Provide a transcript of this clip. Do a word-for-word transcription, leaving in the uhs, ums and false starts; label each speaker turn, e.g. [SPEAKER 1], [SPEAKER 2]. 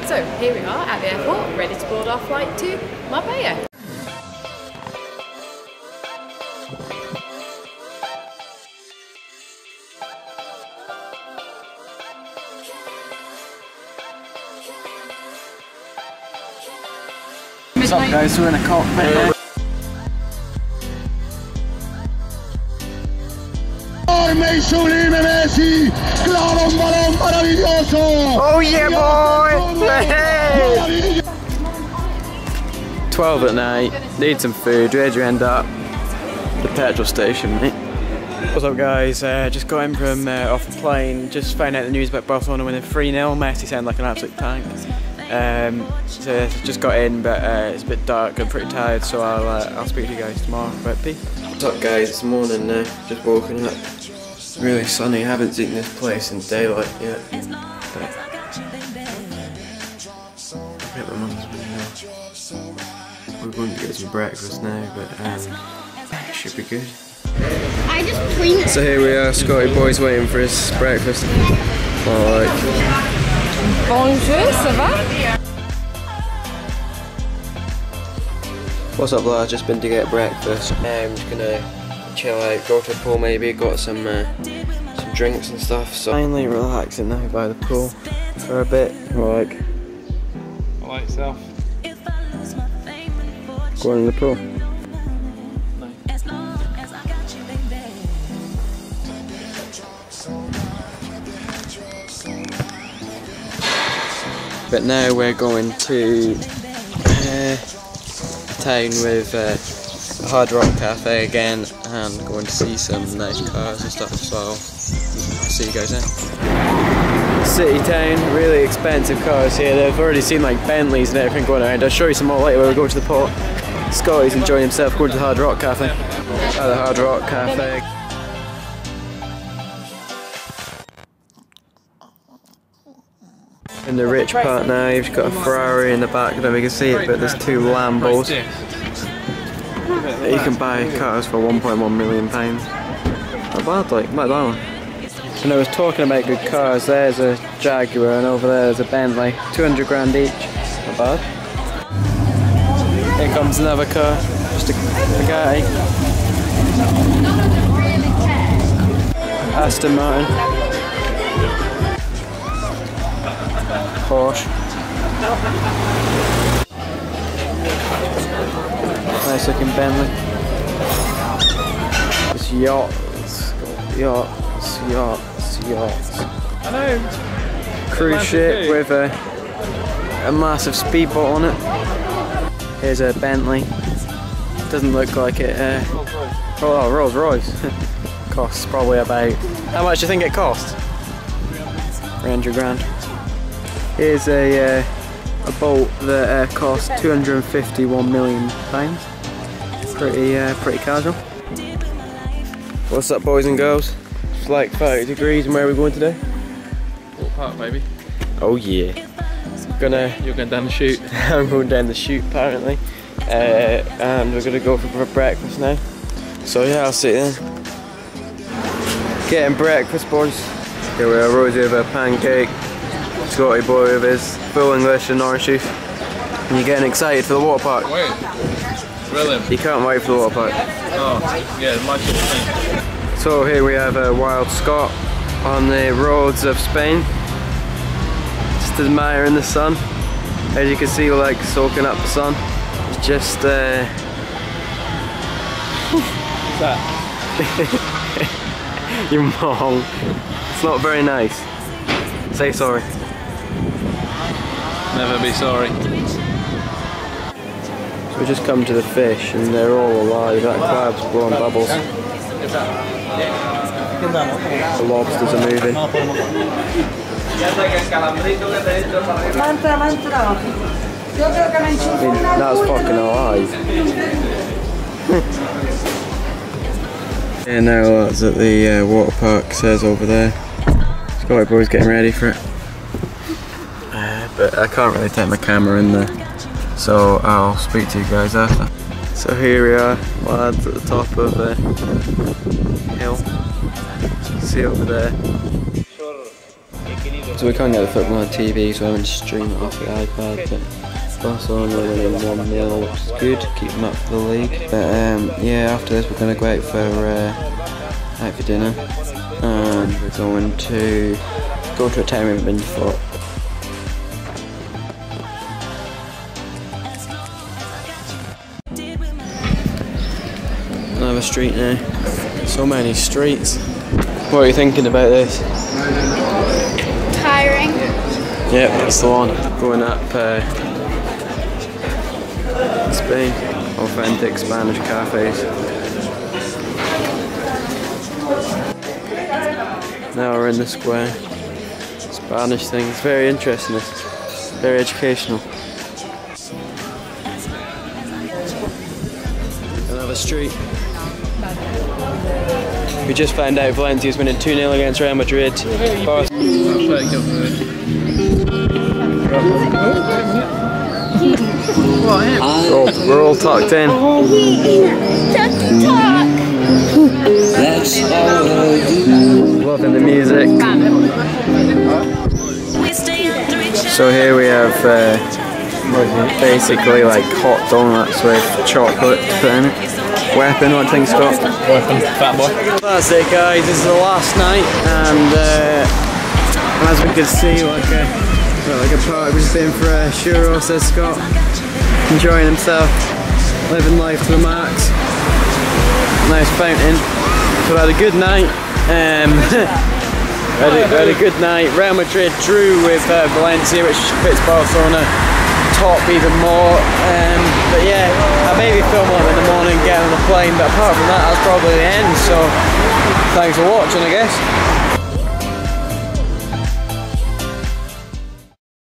[SPEAKER 1] So here we are at the airport, ready to board our flight to Marbella.
[SPEAKER 2] What's up guys, we're in a cockpit.
[SPEAKER 3] Sublime Messi, clava un balón maravilloso.
[SPEAKER 2] Oh yeah, boy! Hey! twelve at night, need some food. Where'd you end up? The petrol station, mate. What's up guys, uh, just got in from uh, off the plane, just found out the news about Barcelona winning three nil. Messi sounded like an absolute tank. Um, so just got in, but uh, it's a bit dark, I'm pretty tired, so I'll, uh, I'll speak to you guys tomorrow. But peace. What's up guys, it's morning now, just woken up. It's really sunny, I haven't seen this place in daylight yet. But get my mum's window. We're going to get some breakfast now, but um, it should be good.
[SPEAKER 4] I just cleaned.
[SPEAKER 2] So here we are, Scotty boy's waiting for his breakfast. Alright.
[SPEAKER 1] Bonjour, ça va?
[SPEAKER 2] What's up lads, just been to get breakfast. I'm just gonna chill out, go to the pool maybe, got some uh, some drinks and stuff. So finally relaxing now by the pool for a bit. Like,
[SPEAKER 5] I like yourself.
[SPEAKER 2] Going in the pool. But now we're going to uh, town with uh, a Hard Rock Cafe again and going to see some nice cars and stuff, so I'll see you guys then. City town, really expensive cars here. They've already seen like Bentleys and everything going around. I'll show you some more later when we go to the port. Scotty's enjoying himself going to the Hard Rock Cafe. At the Hard Rock Cafe. In the rich part now, you've got a Ferrari in the back, I don't know if you can see it, but there's two Lambos. You can buy cars for one point one million pounds. Not bad, like, not that one. And I was talking about good cars, there's a Jaguar and over there there's a Bentley, two hundred grand each. Not bad. Here comes another car, just a Bugatti. Aston Martin. Porsche. Nice looking Bentley. It's yachts, yachts, yachts, yachts.
[SPEAKER 5] I know.
[SPEAKER 2] Cruise ship with a, a massive speedboat on it. Here's a Bentley. Doesn't look like it. Uh, oh, Rolls Royce. Costs probably about. How much do you think it cost? three hundred grand. Here's a, uh, a boat that uh, cost two hundred fifty-one million pounds. Pretty, uh, pretty casual. What's up, boys and girls? It's like thirty degrees, and where are we going today?
[SPEAKER 5] Walk Park, baby.
[SPEAKER 2] Oh yeah. Gonna.
[SPEAKER 5] You're going down the chute.
[SPEAKER 2] I'm going down the chute apparently, uh, and we're gonna go for breakfast now. So yeah, I'll see you then. Getting breakfast, boys. Here we are, Rosie with a pancake. Scotty boy with his full English and orange juice. And you're getting excited for the water park.
[SPEAKER 5] Wait. Brilliant.
[SPEAKER 2] You can't wait for the water park.
[SPEAKER 5] Oh, yeah, my sort of thing.
[SPEAKER 2] So here we have a wild Scot on the roads of Spain. Just admiring the sun. As you can see, we're like soaking up the sun. It's just uh
[SPEAKER 5] What's that?
[SPEAKER 2] your mom. It's not very nice. Say sorry.
[SPEAKER 5] Never be sorry.
[SPEAKER 2] So we just come to the fish and they're all alive. That crab's blowing bubbles. The lobsters are moving. I mean, that's fucking alive. Yeah, now that's at the uh, water park, says over there. Scotty boy's getting ready for it. Uh, but I can't really take my camera in there, so I'll speak to you guys after. So here we are, lads, at the top of the hill. You can see over there. It's so we can't get the football on T V, so I went to stream it off the iPad. But Barcelona winning one nil, which is good, keep them up for the league. But um, yeah, after this we're going to go out for, uh, out for dinner. And we're going to go to a town we haven't been before. Another street now. So many streets. What are you thinking about this?
[SPEAKER 4] Tiring.
[SPEAKER 2] Yep, that's the one. Going up uh, Spain. Authentic Spanish cafes. Now we're in the square. Spanish thing. It's very interesting. It's very educational. Another street. We just found out Valencia's winning two nil against Real Madrid. Bar we're, all, we're all tucked in. Loving the music. So here we have uh, basically like hot donuts with chocolate to put in it. Weapon, what do you think, Scott?
[SPEAKER 5] Weapon, fat boy.
[SPEAKER 2] That's it, guys. This is the last night, and uh, as we can see, like a like a park, we've just been for a churro, says Scott, enjoying himself, living life to the max. Nice fountain. So we had a good night. Um, we had, a, we had a good night. Real Madrid drew with uh, Valencia, which fits Barcelona top even more. Um, but yeah, I maybe film one in the morning, get on the plane, but apart from that, that's probably the end. So thanks for watching, I guess.